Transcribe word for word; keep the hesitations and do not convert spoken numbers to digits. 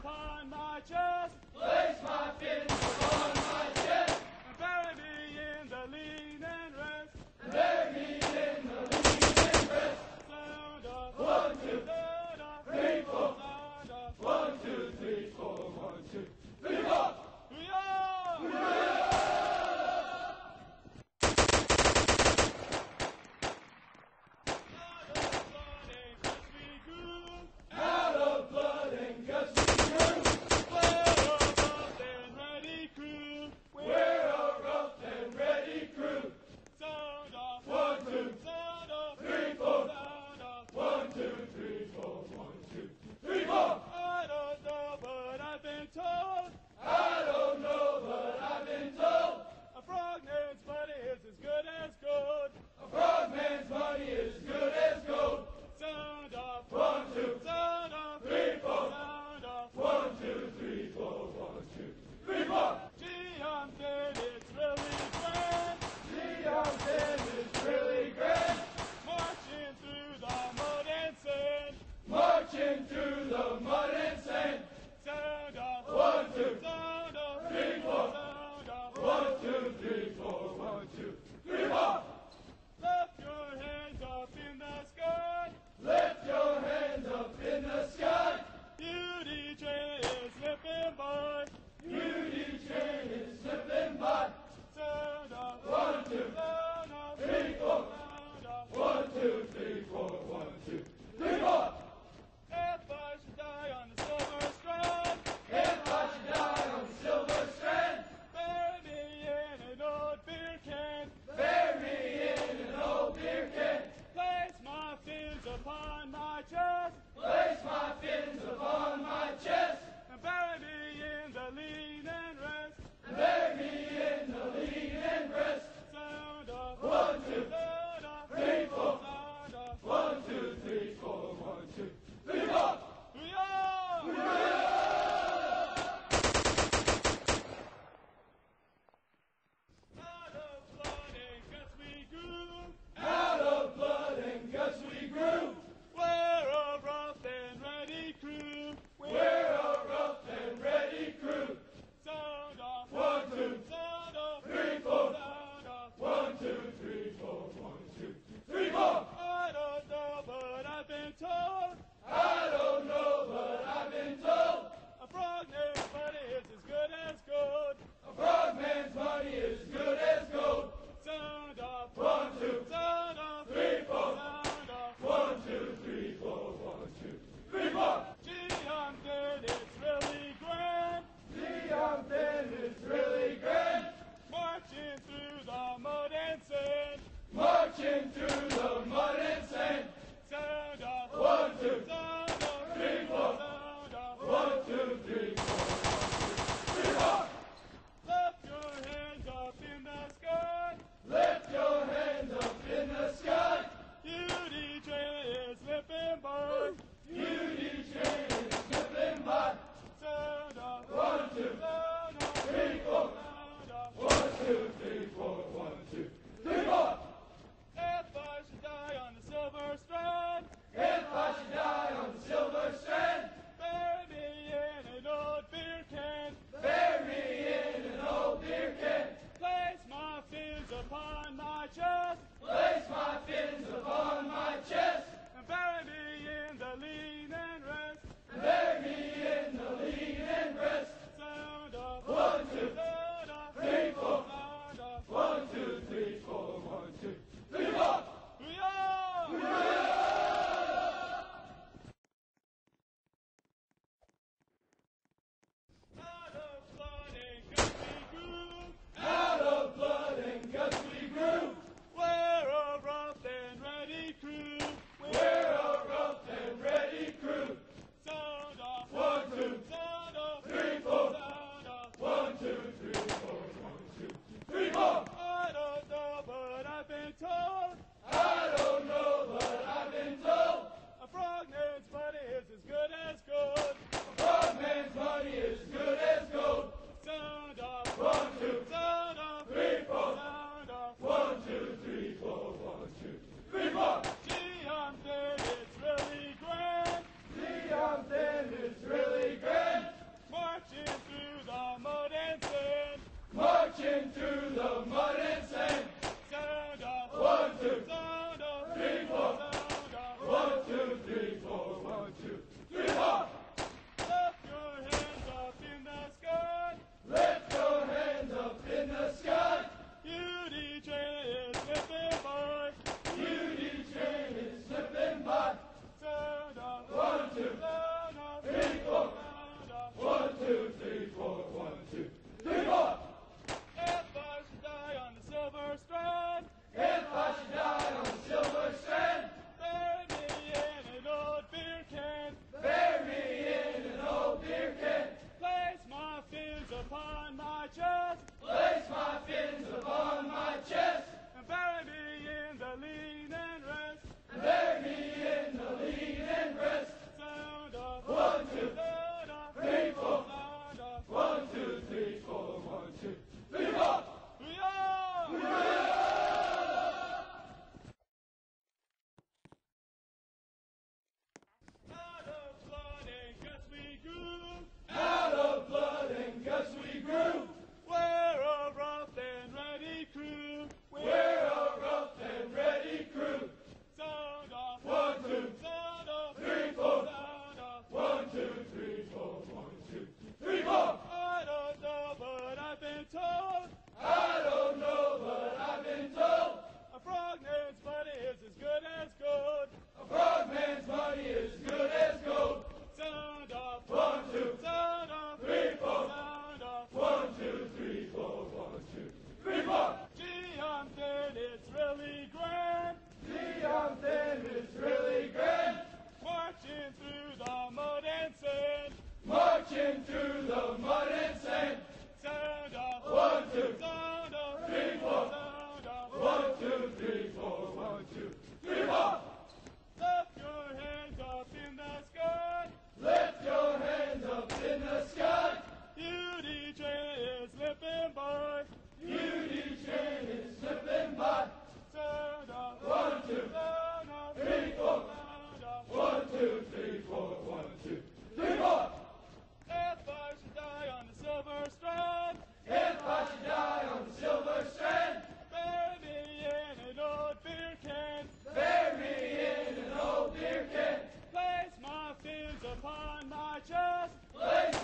upon my chest. Place my fins upon my chest. And bury me in the lean and rest. And bury me in the lean and rest. Sound up. One, two, Sound up. three, four. Sound up. One, two, three, four. One, two, three, four. Hoo-yah! Out of blood and guts we grew. Blood of blood and ready marching through the mud and sand. Sound off. One, two, Sound off. three, four. Sound off. One, two, three, four. One, two, three, four. Lift your hands up in the sky. Lift your hands up in the sky. Beauty train is slipping by. Beauty train is slipping by. Sound off. One, two, Sound off. three, four. Sound off. One, two, three, four. One, two, three, four. If I should die on the silver strand, If I should die on the silver strand, bury me in an old beer can. bury me in an old beer can. Place my sins upon my chest. Place